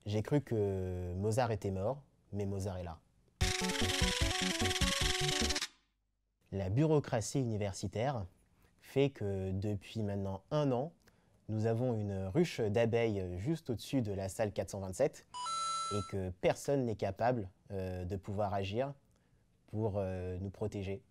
J'ai cru que Mozart était mort, mais Mozart est là. La bureaucratie universitaire fait que depuis maintenant 1 an, nous avons une ruche d'abeilles juste au-dessus de la salle 427 et que personne n'est capable de pouvoir agir pour nous protéger.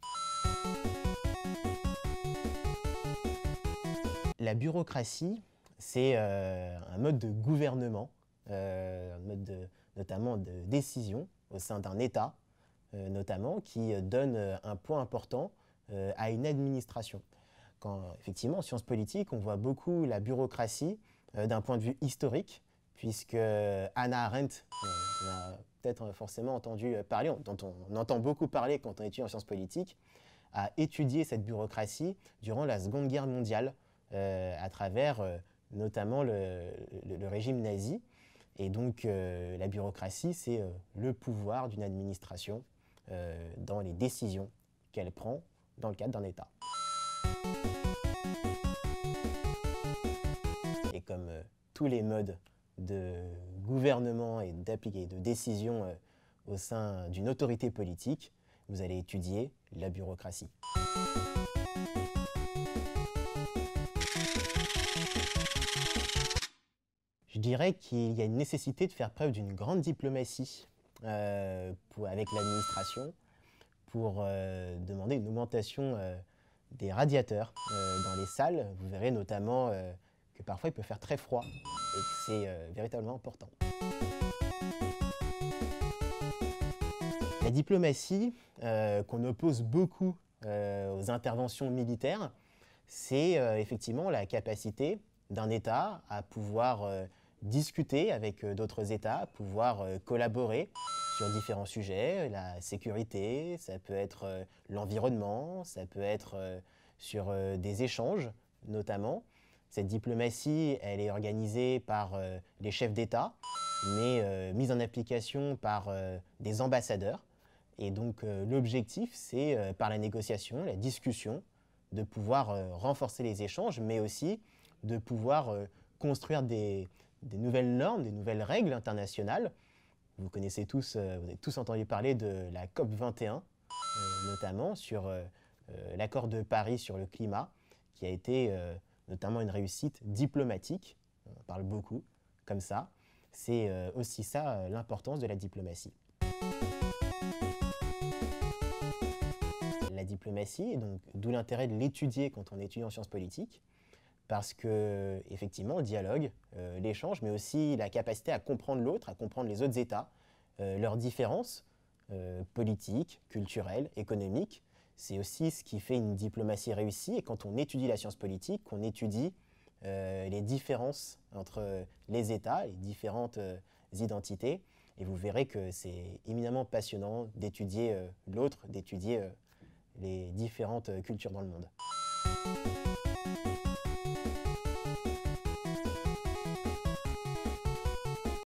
La bureaucratie, c'est un mode de gouvernement, un mode notamment de décision au sein d'un État, notamment, qui donne un poids important à une administration. Quand, effectivement, en sciences politiques, on voit beaucoup la bureaucratie d'un point de vue historique, puisque Hannah Arendt, on a peut-être forcément entendu parler, dont on entend beaucoup parler quand on étudie en sciences politiques, a étudié cette bureaucratie durant la Seconde Guerre mondiale, à travers notamment le régime nazi. Et donc la bureaucratie, c'est le pouvoir d'une administration dans les décisions qu'elle prend dans le cadre d'un État. Et comme tous les modes de gouvernement et de décision au sein d'une autorité politique, vous allez étudier la bureaucratie. Je dirais qu'il y a une nécessité de faire preuve d'une grande diplomatie avec l'administration pour demander une augmentation des radiateurs dans les salles. Vous verrez notamment que parfois il peut faire très froid et que c'est véritablement important. La diplomatie, qu'on oppose beaucoup aux interventions militaires, c'est effectivement la capacité d'un État à pouvoir discuter avec d'autres États, pouvoir collaborer sur différents sujets, la sécurité, ça peut être l'environnement, ça peut être sur des échanges notamment. Cette diplomatie, elle est organisée par les chefs d'État, mais mise en application par des ambassadeurs. Et donc l'objectif, c'est par la négociation, la discussion, de pouvoir renforcer les échanges, mais aussi de pouvoir construire des nouvelles normes, des nouvelles règles internationales. Vous connaissez tous, vous avez tous entendu parler de la COP 21, notamment sur l'accord de Paris sur le climat, qui a été notamment une réussite diplomatique. On parle beaucoup comme ça. C'est aussi ça l'importance de la diplomatie. La diplomatie, donc d'où l'intérêt de l'étudier quand on étudie en sciences politiques, parce que effectivement le dialogue, l'échange, mais aussi la capacité à comprendre l'autre, à comprendre les autres États, leurs différences politiques, culturelles, économiques, c'est aussi ce qui fait une diplomatie réussie. Et quand on étudie la science politique, on étudie les différences entre les États, les différentes identités, et vous verrez que c'est éminemment passionnant d'étudier l'autre, d'étudier les différentes cultures dans le monde.